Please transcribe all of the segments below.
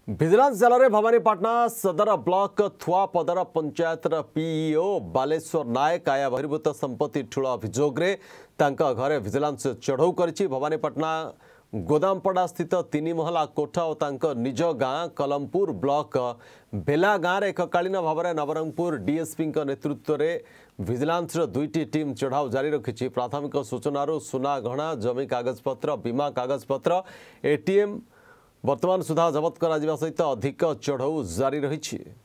Vigilance जाल में भवानीपाटना सदर ब्लॉक थुआपदर पंचायत पीईओ बालेश्वर नायक आया बहिर्भूत संपत्ति ठूल अभियोग घरे विजिलेंस चढ़ऊ कर भवानीपाटना गोदामपड़ा स्थित 3 महला कोठा और निज गाँ कलमपुर ब्लॉक बेला गाँव में एककालीन भाव में नवरंगपुर डीएसपी नेतृत्व में विजिलेंस दुईटी टीम चढ़ाऊ जारी रखी। प्राथमिक सूचना सुना गहना जमी कागजपत्र बीमा कागजपत्र एटीएम वर्तमान सुधा जबत करा सहित अधिक चढ़ऊ जारी रही।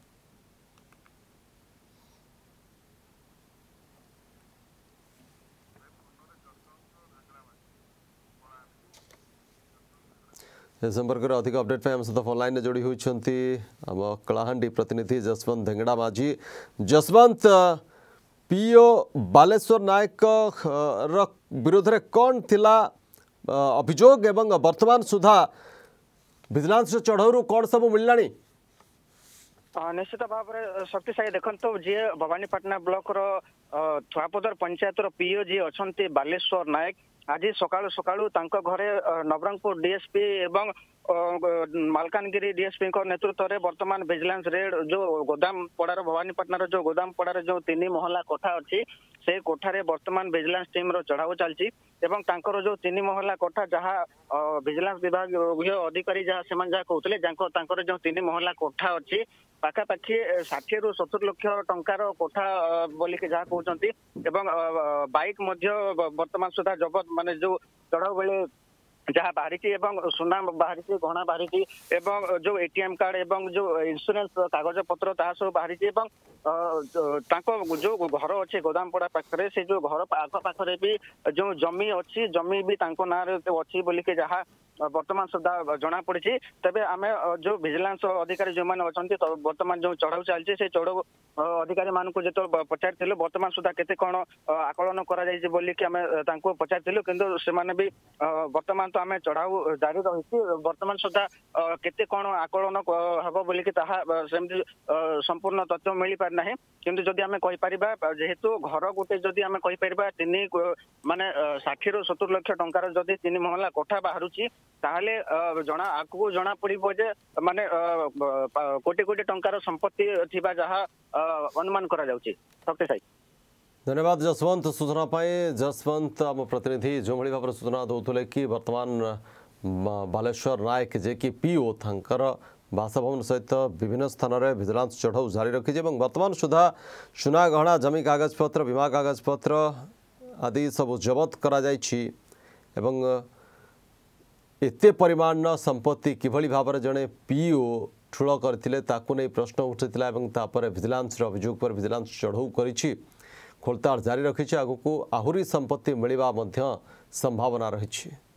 संपर्क में अधिक अपडेट आम सहित ऑनलाइन जोड़ी होती आम कलाहांडी प्रतिनिधि जसवंत धेंगड़ा माझी। जसवंत, पीओ बालेश्वर नायक विरोध में कौन थिला अभियोग एवं वर्तमान सुधा विजिलेंस चढ़ऊ कौन सब मिलला? निश्चित भाव में शक्तिशाली देखो जी भवानीपाटना ब्लॉक थुआपदर पंचायत पीओ जी अच्छा बालेश्वर नायक आज सकाळु सकाळु घरे नवरंगपुर डीएसपी एवं मालकानगिरी डीएसपी नेतृत्व में वर्तमान विजिलेंस रेड जो गोदाम पड़ार भवानीपाटना जो गोदाम पड़ार जो 3 महला कोठा अच्छी से कोठारे वर्तमान विजिलेंस टीम चढ़ाऊ चलती जो 3 महला कोठा जहाँ विजिलेंस विभाग अधिकारी जहाँ से कहते जो 3 महला कोठा अच्छी पाखापाखि 60 ରୁ 70 लक्ष टंकार कोठा बोलिक जहाँ कहते बाइक वर्तमान सुधा जबत माने जो चढ़ाऊ बेले जहाँ बाहरी सुना बाहरी गहना बाहरी जो एटीएम कार्ड एवं जो इंश्योरेंस कागज पत्र सब बाहरी जो घर अच्छे गोदामपड़ा पाखे से जो घर आख पाखे भी जो जमी अच्छी जमी भी ना अच्छी बोलिके जहाँ वर्तमान सुधा जना पड़ी। तेज आम जो विजिलेंस अधिकारी जो मैंने अच्छा वर्तमान जो चढ़ाऊ चलती से चढ़ाऊ अधिकारी मानक जो पचारि वर्तमान सुधा केते कौन आकलन करें पचारि किंतु से भी वर्तमान तो आम चढ़ाऊ जारी रही वर्तमान सुधा केते कौन आकलन हम बोलिकी सेमती संपूर्ण तथ्य मिल पार ना किंतु जदि आम कहीपर जेहेतु घर गोटे जदि आम कहीपर 3 माने 60 ରୁ 70 लक्ष टंकार जदि 3 महला कोठा बाहर ताहले जना आगु जना पड़ो जे माने कोटी कोटी टंकार संपत्ति थिबा जहाँ अनुमान करा जाउची। शक्तिशाली धन्यवाद जसवंत सूचना पाए। जसवंत आम प्रतिनिधि जो भाई भाव सूचना दौले कि वर्तमान बालेश्वर नायक जे कि पीओ थांकर बासभवन सहित विभिन्न स्थान में विजिलेंस चढ़ाऊ जारी रखी वर्तमान सुधा सुना गहना जमी कागजपत्र बीमा कागजपत्र आदि सब जबत करा एते परिमाण संपत्ति किभली भाव में जड़े पीओ ठूल करथिले ताकु नहीं प्रश्न उठिथिला विजिलेंस अभियोग पर विजिलेंस चढ़ाऊ करिछि खोलताड़ जारी रखी। आगु को आहुरी संपत्ति मिलवा संभावना रही।